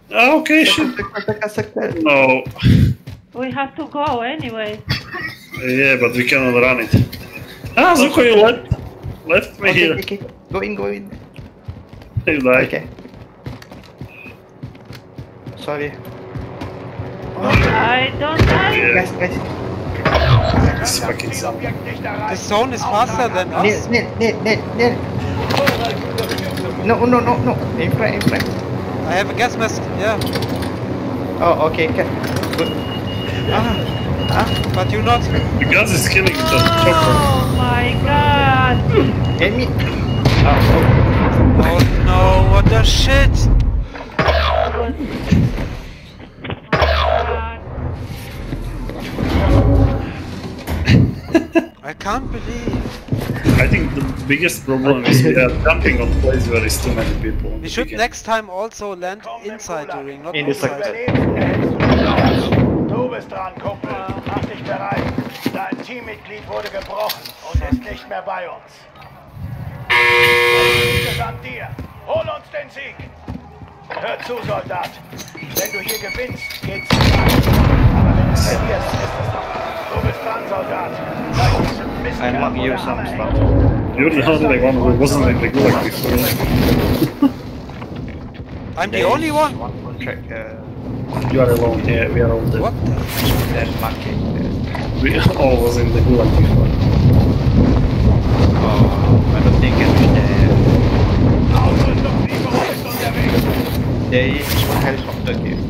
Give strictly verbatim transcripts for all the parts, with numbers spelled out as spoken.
Ah, okay, shit. No. We have to go anyway. Yeah, but we cannot run it. Ah, Zuko, you left, left me okay, here. Okay, okay, go in, go in. You die. Okay. Sorry. I don't die. Yeah. Guys, guys. This fucking zone. The zone is faster than Neil, us. Neil, Neil, Neil, Neil. No, no, no, no. In front, in front. I have a gas mask, yeah. Oh, okay, okay. Good. Ah, ah. But you not. The gas is killing the chopper. Oh my god! Enemy. Oh, oh. Oh no, what the shit! I can't believe. I think the biggest problem is we are jumping on place where there's too many people. We should next time also land inside the ring, not In the outside. sector. Du bist dran, Kumpel. Mach dich bereit. Dein Teammitglied wurde gebrochen und ist nicht mehr bei uns. Es liegt an dir. Hol uns den Sieg. Hör zu, Soldat. Wenn du hier gewinnst, geht's dir weiter. Aber wenn du verlierst, ist es noch. Du bist dran, Soldat. I mark you some stuff. You're the only one who wasn't in the gulag before. I'm the only one? One contract, uh, You are alone, yeah, we are all dead. What the? then marking. We all was in the gulag before. Oh, I don't think I can be there. There is one helicopter here.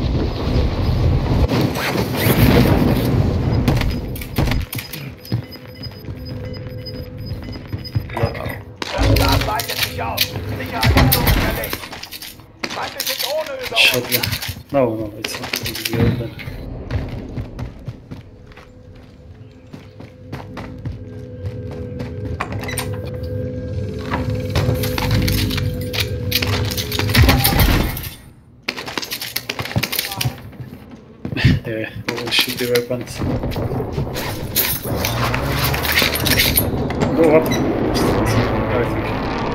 Shut down. No, no, it's not. It's the other. Yeah, all shitty weapons. Go up. I think.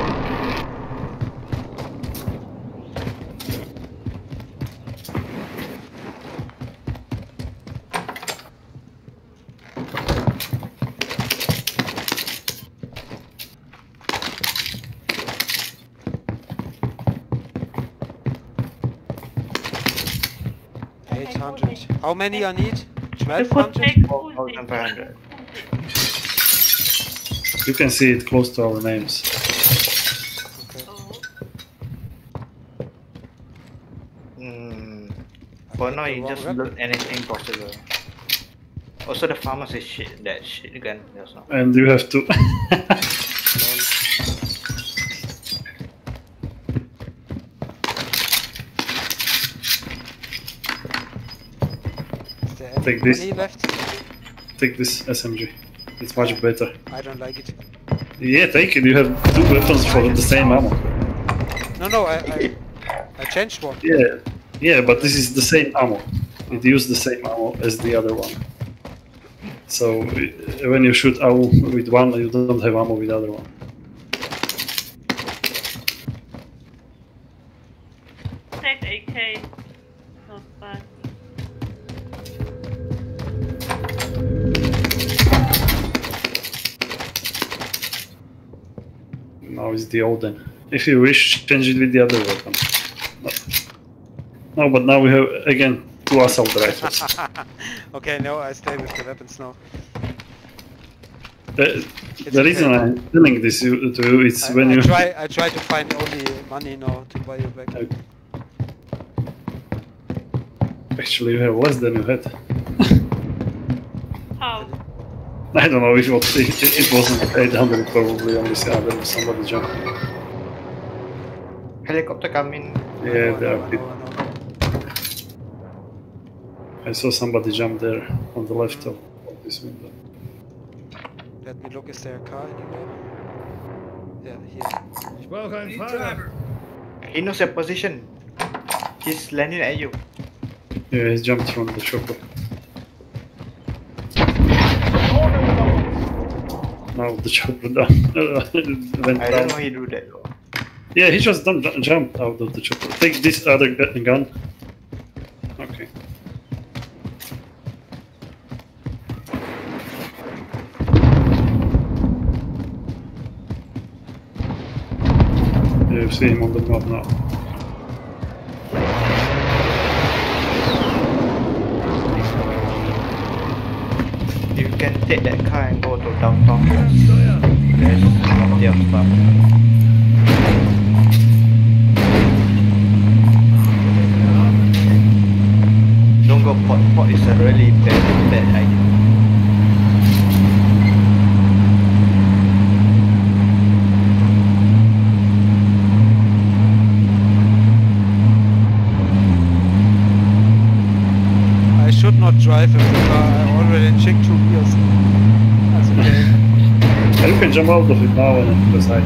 eight hundred. How many I need? You twelve could hundred? take four Uzi. thousand five hundred. You can see it close to our names. Okay. Mm. For now, you just loot anything possible. Also, the farmers is shit. That shit gun. That's not. And you have to. Is there any Take this. money left? Take this S M G. It's much better. I don't like it. Yeah, take it. You have two weapons for the same ammo. No, no, I, I, I changed one. Yeah, yeah, but this is the same ammo. It used the same ammo as the other one. So uh, when you shoot ammo with one, you don't have ammo with the other one. Take A K. Not bad. Now it's the Odin. If you wish, change it with the other weapon. No, no but now we have again two assault rifles. Okay, no, I stay with the weapons now. The, It's the reason okay. I'm telling this you- to you is I, when I you try, I try to find only money now to buy you back. actually you have less than you had. How? I don't know if it, was, it, it wasn't eight hundred probably only uh, there was somebody jumping. Helicopter coming. Yeah, No, there no, are people. no, no. I saw somebody jump there on the left of, of this window. Let me look, is there a car anywhere? Yeah, here. Ich brauche einen Fahrer. He knows your position. He's landing at you. Yeah, he jumped from the chopper. Now the chopper down. Went I down. don't know he do that though. Yeah, he just don't ju- jump out of the chopper. Take this other gu- gun. Okay. Yeah, you see him on the map now. You can take that car and go to downtown. There's plenty of stuff. Don't go pot. Pot is a really bad, bad idea. I should not drive in the car. I already checked two gears. That's okay. Yeah, you can jump out of it now and decide.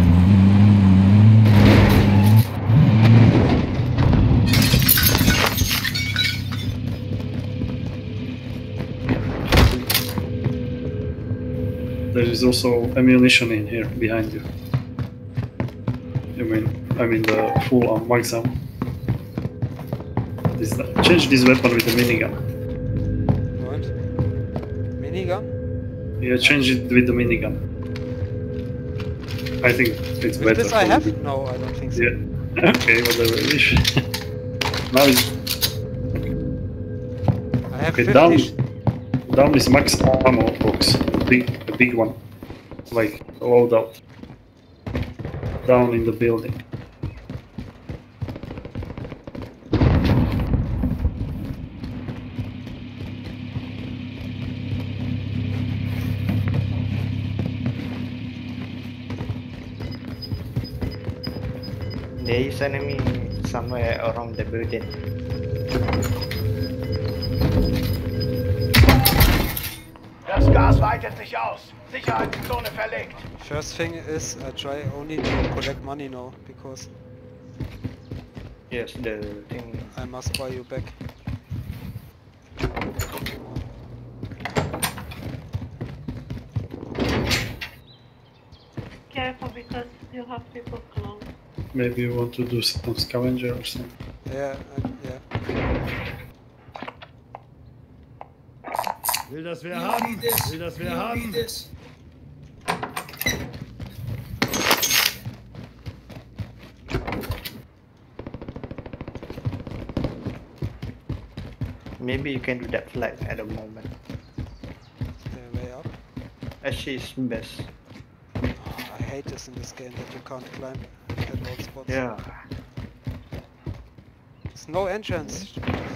There is also ammunition in here behind you. You mean, I mean the full um, max ammo. This, change this weapon with the minigun. What? Minigun? Yeah, change it with the minigun. I think it's With better. this I for have? you. No, I don't think so. Yeah. Okay, whatever you wish. Now it's I have okay. fifty. Down, sh- down is max ammo box, big, a big one, like loadout. Down in the building. There is enemy somewhere around the building. Das Gas weitet sich aus. Sicherheitszone verlegt. First thing is I try only to collect money now because Yes, the thing. I must buy you back. Careful because you have people close. Maybe you want to do some scavenger or something. Yeah, uh, yeah. Will das wer haben? Will das wer haben? Maybe you can do that flag at the moment. Uh, way up. Actually, it's best. Oh, I hate this in this game that you can't climb at all spots. Yeah. There's no entrance.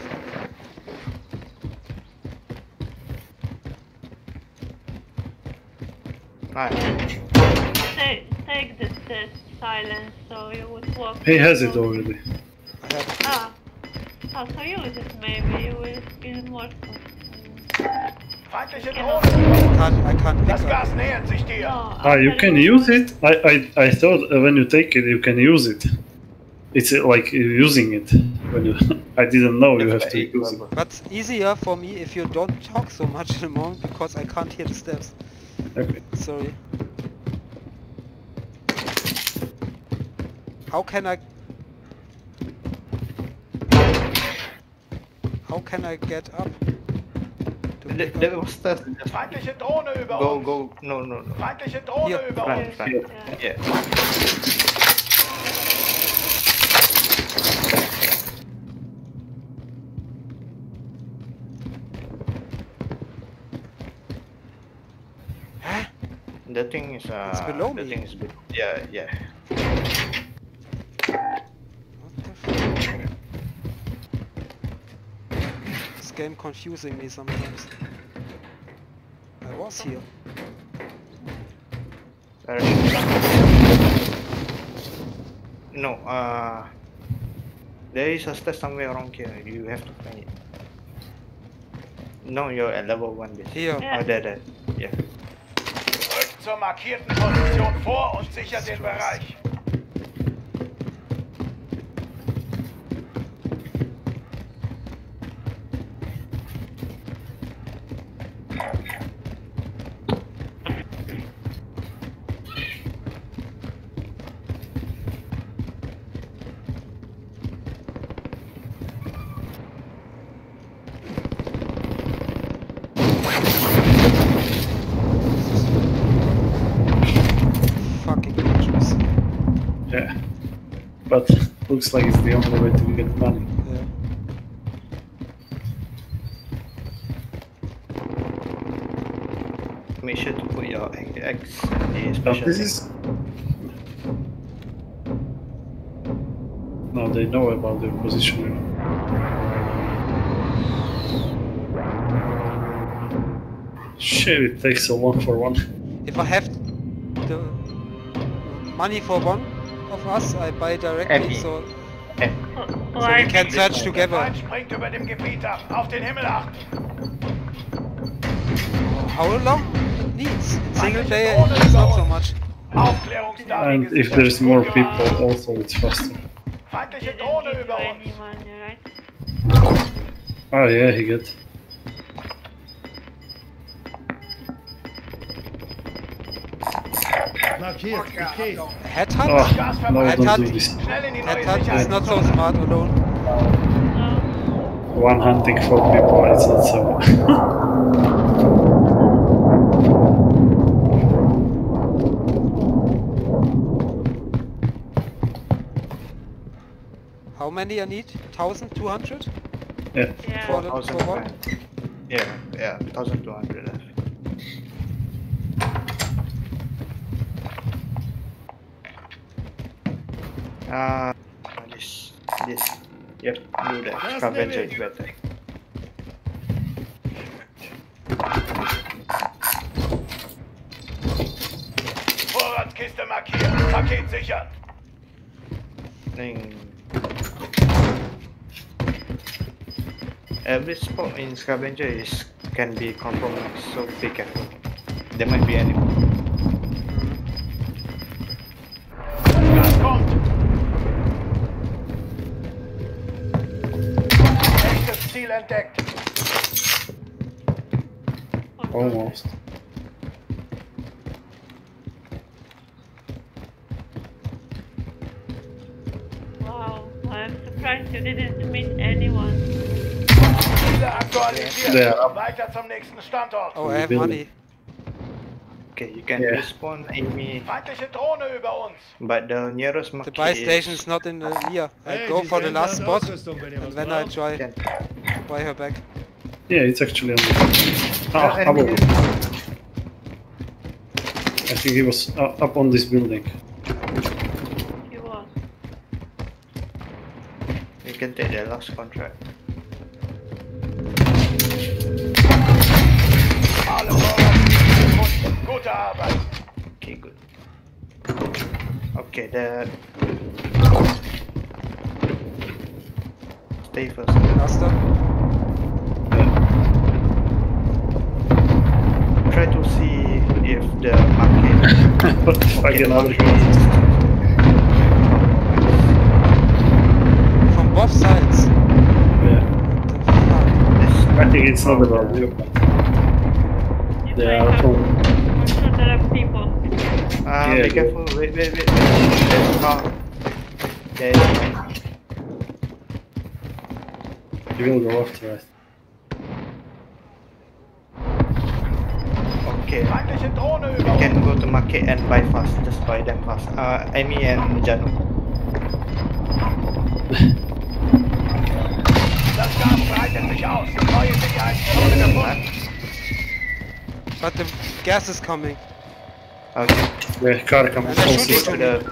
Right. Take, take this uh, silence so you would walk. He has it through. already. I have Ah. Oh, so use it maybe. You will feel more. Feindliche I Drohne. can't I can't pick Das up. Gas nähert sich dir. No, Ah, you after can use it? I, I, I thought uh, when you take it, you can use it. It's uh, like you're using it. When you, I didn't know you have to use it. But it's easier for me if you don't talk so much at the moment because I can't hear the steps. Okay. Sorry. How can I... How can I get up? To There, pick there up? was the... Feindliche Drohne über Go, uns. go, no, no, no. Feindliche Drohne Hier. über Front, uns. front. Yeah. Yeah. The thing is, uh, It's below the me. thing is, be yeah, yeah. What the fuck? This game confusing me sometimes. I was here. Where- No, uh, there is a step somewhere around here. You have to find it. No, you're at level one. Basically. Here. Yeah. Oh, there, there. Yeah. Rückt zur markierten Position vor und sichert den Bereich. but looks like it's the only way to get money. Yeah. Make sure to put your X the But special. this is... No, they know about their position. Shit, it takes so long for one. If I have the money for one of us, I buy directly, Happy. so, F. Oh, so I we can search Der together. Feind springt über dem Gebiet ab. Auf den Himmel achten. How long it needs? In single player, it's not so much. Aufklärungsdaten And if gesichert. there's more people, also it's faster. Feindliche didn't Drohne give über you uns. any money, right? Oh yeah, he get. Markiert, okay. Headhunt? Oh, no, don't do this. Schnell in die neue Headhunt is not so Sicherheitszone. smart alone. No. One hunting for people, it's not so... How many I need? Thousand two hundred? Yeah. Yeah. For the, for one? Yeah, yeah, one thousand two hundred left. Uh, this, this, yep, do that. Last Scavenger minute. is better. Vorratskiste markiert. Paket sichern. Thing. Every spot in scavenger is can be compromised, so be careful. There might be enemy. Gas kommt. Echtes Ziel entdeckt. Almost. Wow, I'm surprised you didn't meet anyone. Ziele aktualisiert. Ja. Weiter zum nächsten Standort. Oh, I have Building. money. Okay, you can Yeah. respawn enemy, Feindliche Drohne über uns. but the nearest The market buy station is is not in the near. I Hey, go die for the Sender last hat spot Ausrüstung, wenn ihr and was then I braucht. try Can. buy her back. Yeah, it's actually on the... Ah, Uh, enemy. above. I think he was uh, up on this building. You was. You can take the last contract. Alle Vorrat. Gute Arbeit. Okay, good. Okay, the stay first. Cluster. Try to see if the market. What the fuck, Okay, another market guy? is- From both sides. Yeah. The fuck? this- I think it's not about you. You They might are have- from... I'm sure there are people. Uh, Yeah, be careful. Wait, wait, wait. There's a car. There is a man. You will go after us. Okay. Feindliche Drohne über You uns. can go to market and buy fast. Just buy them fast. Uh, Amy and Jano. Das Gas breitet sich aus. Neue Sicherheitszone gefunden. But the gas is coming. Okay. Yeah, car comes And I also. shoot To it. the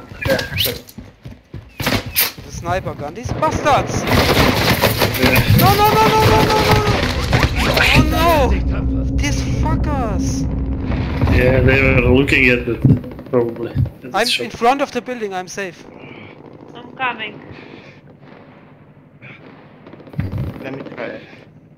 The sniper gun. These bastards! Yeah. No, no, no, no, no, no, no! Oh no! Nicht tapfer. These fuckers! Yeah, they were looking at it, probably. at the I'm shop. in front of the building, I'm safe. I'm coming. Let me try it.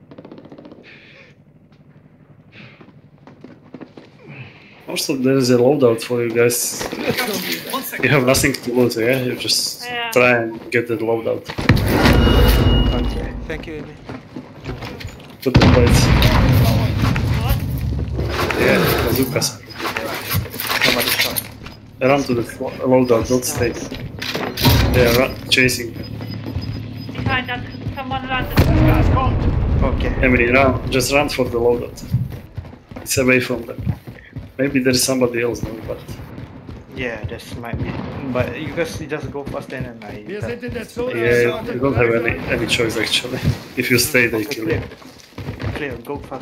Also, there is a loadout for you guys. You have nothing to lose, yeah? You just Yeah. try and get that loadout. Okay. Thank you, Amy. Put the plates. What? Yeah, bazookas. Somebody shot. Run to the flo- loadout, don't stay. They are run- chasing. Behind that, someone landed. Gas kommt. Okay. Emily, run. Just run for the loadout. It's away from them. Maybe there is somebody else there, but Yeah, this might be. But you guys just go first then and I. Wir sind in der Zone. Yeah, you don't have any any choice actually. If you stay, they Okay, kill clear. you. Clear, go fast.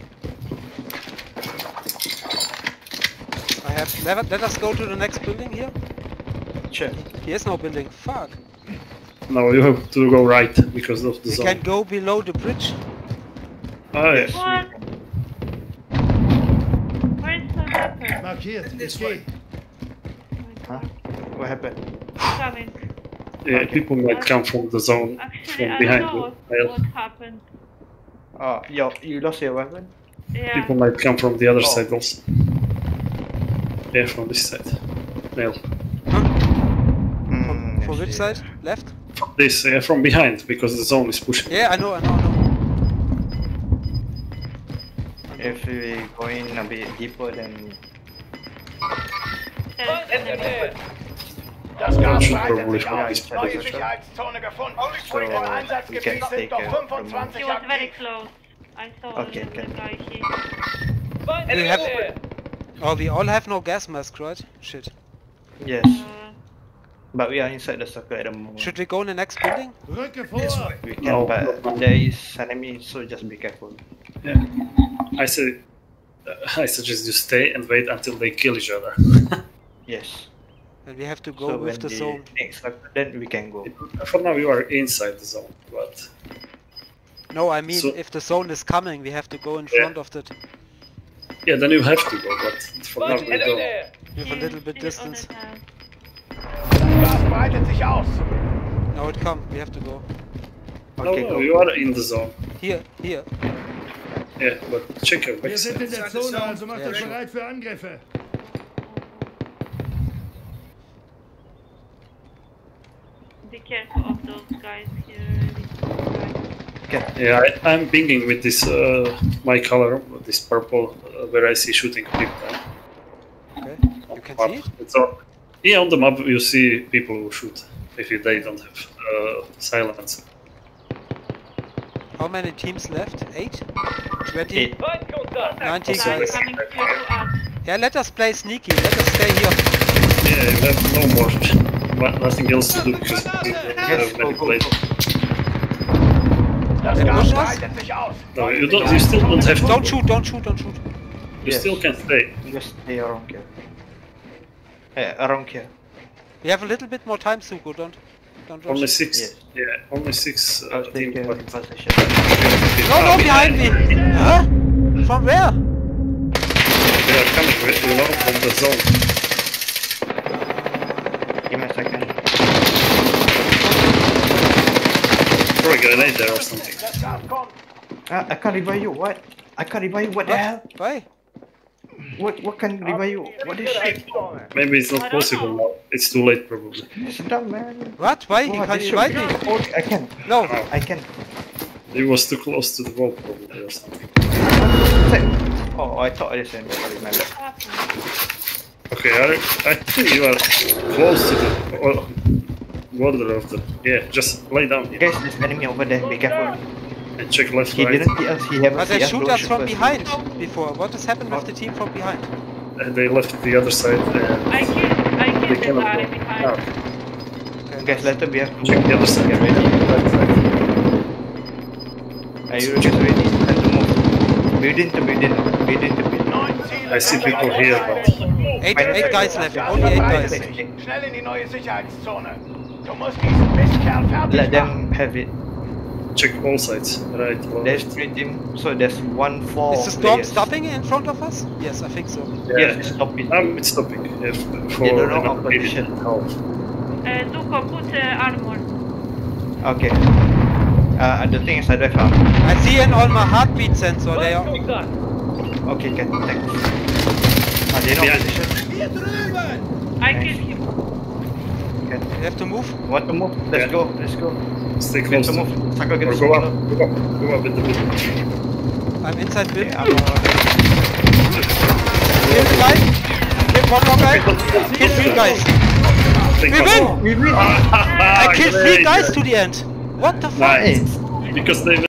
I have. Let, let us go to the next building here. Sure. Here's no building. Fuck. No, you have to go right because of the We zone. can go below the bridge. Ah, yes. What? Where is the leopard? Markiert. Es geht. Huh? What happened? Coming. Yeah, Okay. people might come from the zone Actually, from I behind know you. what, Well, what happened. Oh, yo, you lost your weapon? Yeah. people might come from the other Oh. side also. Yeah, from this side. Nail. Mm, For I which see. side? Left? From this, yeah, from behind because the zone is pushing. Yeah, I know, I know, I know. If we go in a bit deeper, then There's enemy. Das Gas should breitet probably sich come aus. this Neue way. Sicherheitszone gefunden. So, Im we can Einsatzgebiet stay sind noch here for a fünfundzwanzig He was very aktiv. close. I saw Okay, the, okay. the guy here. We have. Oh, we all have no gas mask, right? Shit. yes. Uh, But we are inside the circle at the moment. Should we go in the next building? Rücke vor. We can, No, but no. there is enemy, so just be careful. Yeah. I say, uh, I suggest you stay and wait until they kill each other. Yes. And we have to go so with when the zone. next circle, then we can go. For now, you are inside the zone, but No, I mean, So- if the zone is coming, we have to go in Yeah. front of it. yeah, then you have to go. But for now, we don't. With a little bit he's on distance. the hand. Das Gas breitet sich aus. Now it come, we have to go. No, Okay, no, go. you are in the zone. Here, here. Yeah, but check your Wir sind in backside. der Zone, also macht Ja, euch schon. bereit für Angriffe. Be careful of those guys here. Okay. Yeah, I, I'm pinging with this uh, my color, this purple, uh, where I see shooting people. Okay. On You can the see map. it? It's on, yeah, on the map you see people who shoot if you, they don't have uh, silence. How many teams left? Eight? Twenty? Eight. Nineteen Also, guys. Coming here to us. Yeah, let us play sneaky. Let us stay here. Yeah, you have no more, but nothing else to do because you don't Yes, have go, many go, places. go. Das Wer Gas muss was? breitet sich aus. No, you don't. You still don't have to. Don't shoot, don't shoot, don't shoot. You Yes. still can stay. Just stay around here. Yeah, around here. We have a little bit more time, Zuko. Don't, don't rush. Only six. Yes. Yeah, only six uh, I'll team. take care But of the position. No, no, behind me! Huh? From where? they are coming, you know, from the zone. Give me a second. Throw a grenade there or something. Das Gas kommt. Ah, I can't revive you. What? I can't revive you. What the hell? Why? What? What can revive you? What is shit? Maybe it's I not don't possible know. now. It's too late, probably. It's dumb, man. What? Why? You What? can't This invite should me? be- Oh, I can. No. I can. It was too close to the wall, probably, or something. Oh, I thought I listened. I remember. Okay, I, I think you are close to the well, border of the. Yeah, just lay down here Guys, there's enemy over there. Be careful. and check left, He right. didn't see us. He haven't But they seen us. shoot Don't us shoot from us. behind before. What has happened with the team from behind? And they left the other side. And I killed, I they killed the cannot guy go. behind. Ah, Okay. Guys, later we have to check the other side. Get ready. Left side. Are you guys ready? Time to move. Building to building. Building to building. Neun Ziele I see sind people auf here, Zeit. but Eight, eight guys left. Das Only eight verbreitet guys. sich. Schnell in die neue Sicherheitszone. Du musst diesen Mistkerl fertig Let machen. them have it. check all sides. Right, left. There's three teams, so there's one four. Is the storm players. stopping in front of us? Yes, I think so. Yes, stop it. Um, it's stopping. If, for They don't know another opposition. minute and a half. Uh, Zuko, put uh, armor. Okay. Uh, the thing is, I don't have. I see in on my heartbeat sensor. They are. Okay, okay, thanks. Uh, they know Yeah. position. I killed him. Okay. We have to move. Want to move? Let's Yeah. go. Let's go. Stay Get close to to move. Circle, get or to go up, circle. go up, go up in the middle. I'm inside Okay, building. I'm uh, Kill the guy. Kill one more guy. Kill three guys. Take We off. win! we win. I killed three Great. guys to the end. What the fuck? Nice. Because they